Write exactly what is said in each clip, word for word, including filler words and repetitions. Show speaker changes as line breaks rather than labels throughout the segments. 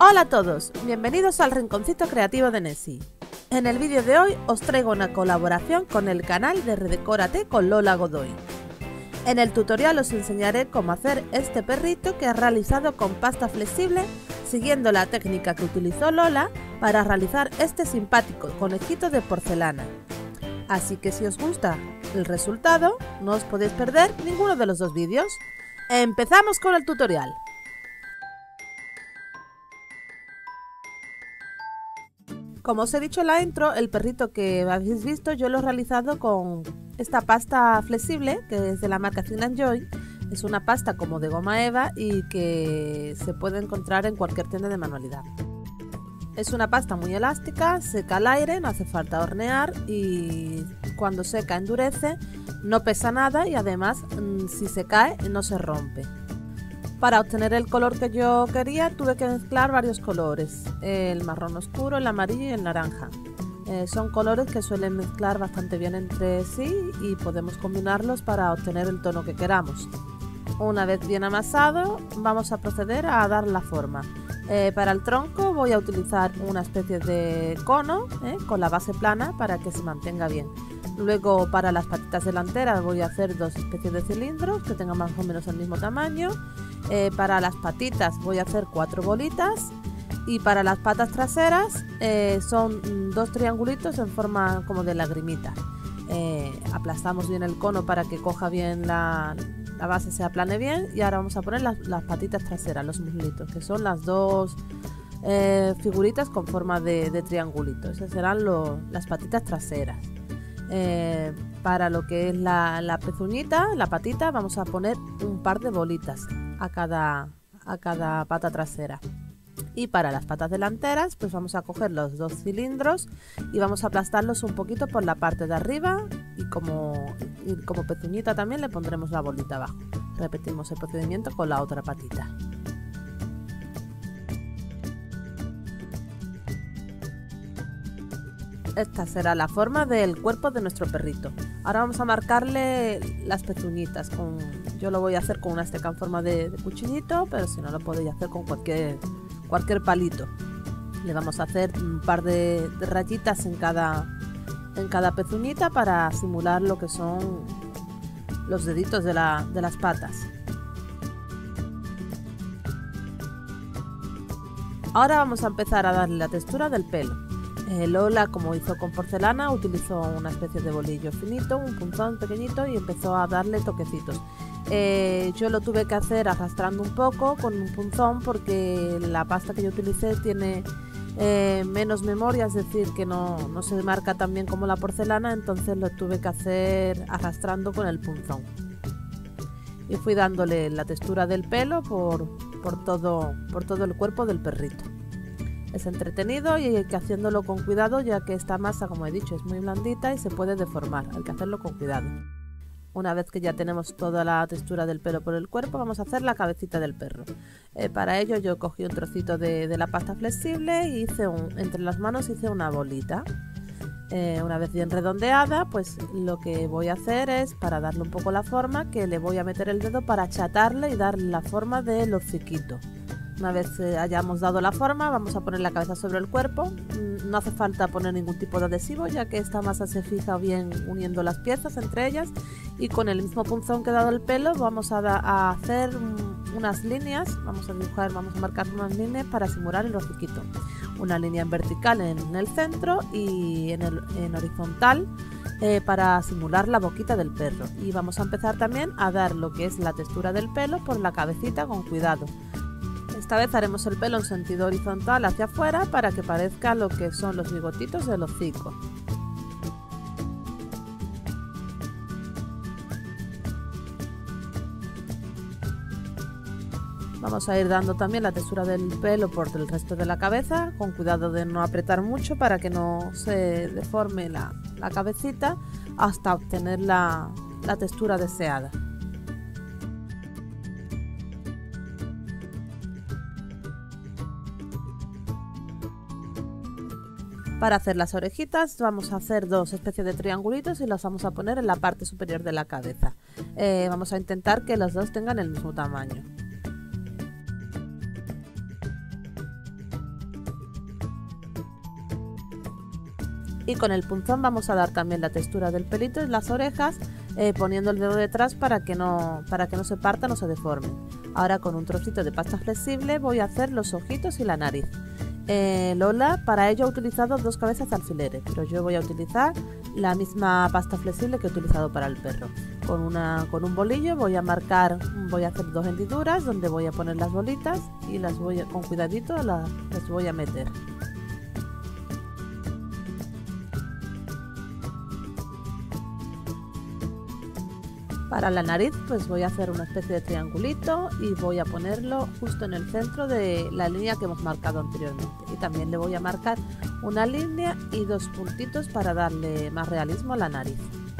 Hola a todos, bienvenidos al Rinconcito Creativo de Nessie. En el vídeo de hoy os traigo una colaboración con el canal de Redecórate con Lola Godoy. En el tutorial os enseñaré cómo hacer este perrito que he realizado con pasta flexible, siguiendo la técnica que utilizó Lola para realizar este simpático conejito de porcelana. Así que si os gusta el resultado, no os podéis perder ninguno de los dos vídeos. ¡Empezamos con el tutorial! Como os he dicho en la intro, el perrito que habéis visto yo lo he realizado con esta pasta flexible que es de la marca Thin and Joy. Es una pasta como de goma eva y que se puede encontrar en cualquier tienda de manualidad. Es una pasta muy elástica, seca al aire, no hace falta hornear y cuando seca endurece, no pesa nada y además si se cae no se rompe. Para obtener el color que yo quería tuve que mezclar varios colores, el marrón oscuro, el amarillo y el naranja. Eh, son colores que suelen mezclar bastante bien entre sí y podemos combinarlos para obtener el tono que queramos. Una vez bien amasado vamos a proceder a dar la forma. Eh, para el tronco voy a utilizar una especie de cono eh, con la base plana para que se mantenga bien. Luego para las patitas delanteras voy a hacer dos especies de cilindros que tengan más o menos el mismo tamaño. Eh, para las patitas voy a hacer cuatro bolitas y para las patas traseras eh, son dos triangulitos en forma como de lagrimita. Eh, aplastamos bien el cono para que coja bien la, la base, se aplane bien y ahora vamos a poner las, las patitas traseras, los muslitos, que son las dos eh, figuritas con forma de, de triangulito. Esas serán lo, las patitas traseras. Eh, para lo que es la, la pezuñita, la patita, vamos a poner un par de bolitas a cada, a cada pata trasera. Y para las patas delanteras pues vamos a coger los dos cilindros y vamos a aplastarlos un poquito por la parte de arriba y como, y como pezuñita también le pondremos la bolita abajo. Repetimos el procedimiento con la otra patita. Esta será la forma del cuerpo de nuestro perrito. Ahora vamos a marcarle las pezuñitas. Con, yo lo voy a hacer con una esteca en forma de, de cuchillito, pero si no lo podéis hacer con cualquier, cualquier palito. Le vamos a hacer un par de, de rayitas en cada, en cada pezuñita para simular lo que son los deditos de, la, de las patas. Ahora vamos a empezar a darle la textura del pelo. Eh, Lola, como hizo con porcelana, utilizó una especie de bolillo finito, un punzón pequeñito y empezó a darle toquecitos. Eh, yo lo tuve que hacer arrastrando un poco con un punzón porque la pasta que yo utilicé tiene eh, menos memoria, es decir, que no, no se marca tan bien como la porcelana, entonces lo tuve que hacer arrastrando con el punzón. Y fui dándole la textura del pelo por, por, todo, por todo el cuerpo del perrito. Es entretenido y hay que haciéndolo con cuidado ya que esta masa, como he dicho, es muy blandita y se puede deformar, hay que hacerlo con cuidado. Una vez que ya tenemos toda la textura del pelo por el cuerpo, vamos a hacer la cabecita del perro. Eh, para ello yo cogí un trocito de, de la pasta flexible y hice un, entre las manos hice una bolita. Eh, una vez bien redondeada, pues lo que voy a hacer es, para darle un poco la forma, que le voy a meter el dedo para achatarle y darle la forma del hociquito. Una vez eh, hayamos dado la forma, vamos a poner la cabeza sobre el cuerpo. No hace falta poner ningún tipo de adhesivo, ya que esta masa se fija bien uniendo las piezas entre ellas. Y con el mismo punzón que he dado el pelo, vamos a, a hacer um, unas líneas. Vamos a dibujar, vamos a marcar unas líneas para simular el hociquito. Una línea en vertical en el centro y en, el, en horizontal eh, para simular la boquita del perro. Y vamos a empezar también a dar lo que es la textura del pelo por la cabecita con cuidado. Esta vez haremos el pelo en sentido horizontal hacia afuera para que parezca lo que son los bigotitos del hocico. Vamos a ir dando también la textura del pelo por el resto de la cabeza, con cuidado de no apretar mucho para que no se deforme la, la cabecita hasta obtener la, la textura deseada. Para hacer las orejitas vamos a hacer dos especies de triangulitos y los vamos a poner en la parte superior de la cabeza. Eh, vamos a intentar que los dos tengan el mismo tamaño. Y con el punzón vamos a dar también la textura del pelito en las orejas, eh, poniendo el dedo detrás para que, no, para que no se partan o se deformen. Ahora con un trocito de pasta flexible voy a hacer los ojitos y la nariz. Eh, Lola para ello ha utilizado dos cabezas de alfileres, pero yo voy a utilizar la misma pasta flexible que he utilizado para el perro. Con, una, con un bolillo voy a marcar, voy a hacer dos hendiduras donde voy a poner las bolitas y las voy a, con cuidadito las, las voy a meter. Para la nariz pues voy a hacer una especie de triangulito y voy a ponerlo justo en el centro de la línea que hemos marcado anteriormente. Y también le voy a marcar una línea y dos puntitos para darle más realismo a la nariz.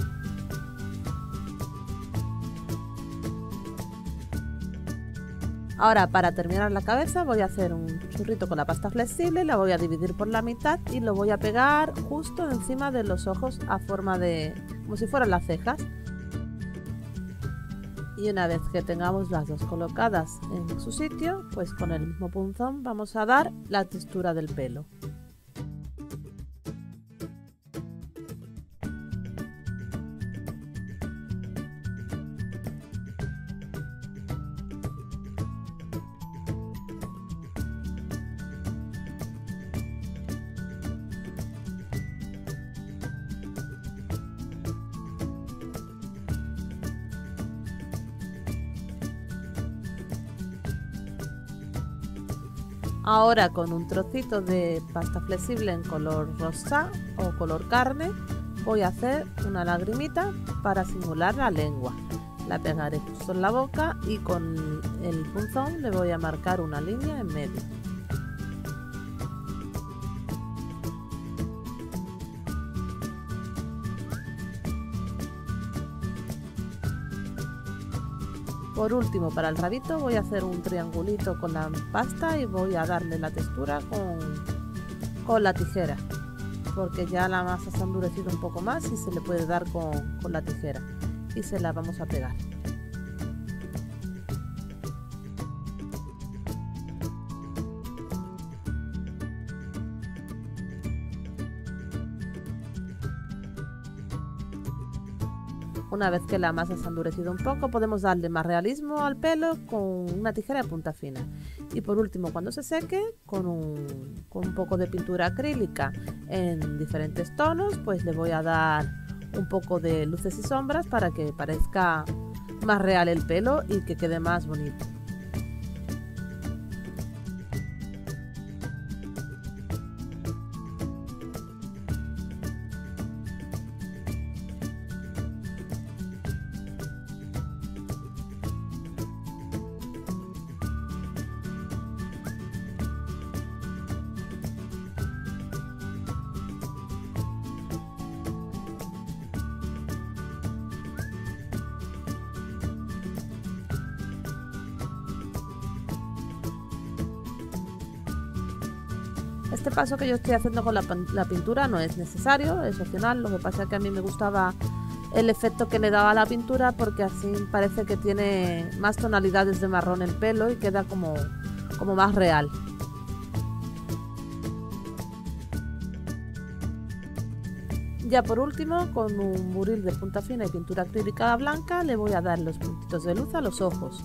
Ahora para terminar la cabeza voy a hacer un churrito con la pasta flexible, la voy a dividir por la mitad y lo voy a pegar justo encima de los ojos a forma de, como si fueran las cejas. Y una vez que tengamos las dos colocadas en su sitio, pues con el mismo punzón vamos a dar la textura del pelo. Ahora con un trocito de pasta flexible en color rosa o color carne voy a hacer una lagrimita para simular la lengua. La pegaré justo en la boca y con el punzón le voy a marcar una línea en medio. Por último, para el rabito voy a hacer un triangulito con la pasta y voy a darle la textura con, con la tijera, porque ya la masa se ha endurecido un poco más y se le puede dar con, con la tijera y se la vamos a pegar. Una vez que la masa se ha endurecido un poco, podemos darle más realismo al pelo con una tijera de punta fina. Y por último, cuando se seque, con un, con un poco de pintura acrílica en diferentes tonos, pues le voy a dar un poco de luces y sombras para que parezca más real el pelo y que quede más bonito. Este paso que yo estoy haciendo con la, la pintura no es necesario, es opcional. Lo que pasa es que a mí me gustaba el efecto que le daba a la pintura porque así parece que tiene más tonalidades de marrón el pelo y queda como, como más real. Ya por último, con un buril de punta fina y pintura acrílica blanca le voy a dar los puntitos de luz a los ojos.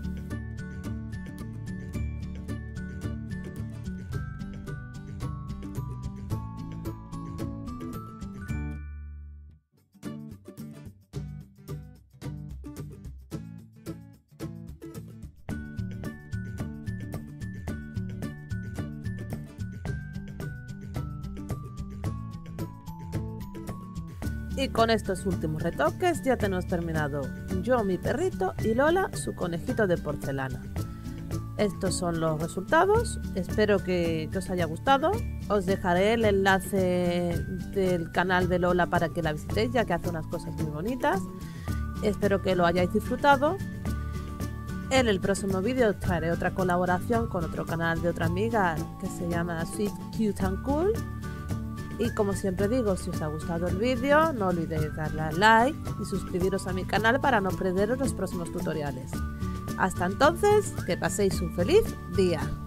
Y con estos últimos retoques ya tenemos terminado yo, mi perrito, y Lola, su conejito de porcelana. Estos son los resultados, espero que, que os haya gustado. Os dejaré el enlace del canal de Lola para que la visitéis, ya que hace unas cosas muy bonitas. Espero que lo hayáis disfrutado. En el próximo vídeo os traeré otra colaboración con otro canal de otra amiga que se llama Sweet Cute and Cool. Y como siempre digo, si os ha gustado el vídeo, no olvidéis darle a like y suscribiros a mi canal para no perderos los próximos tutoriales. Hasta entonces, que paséis un feliz día.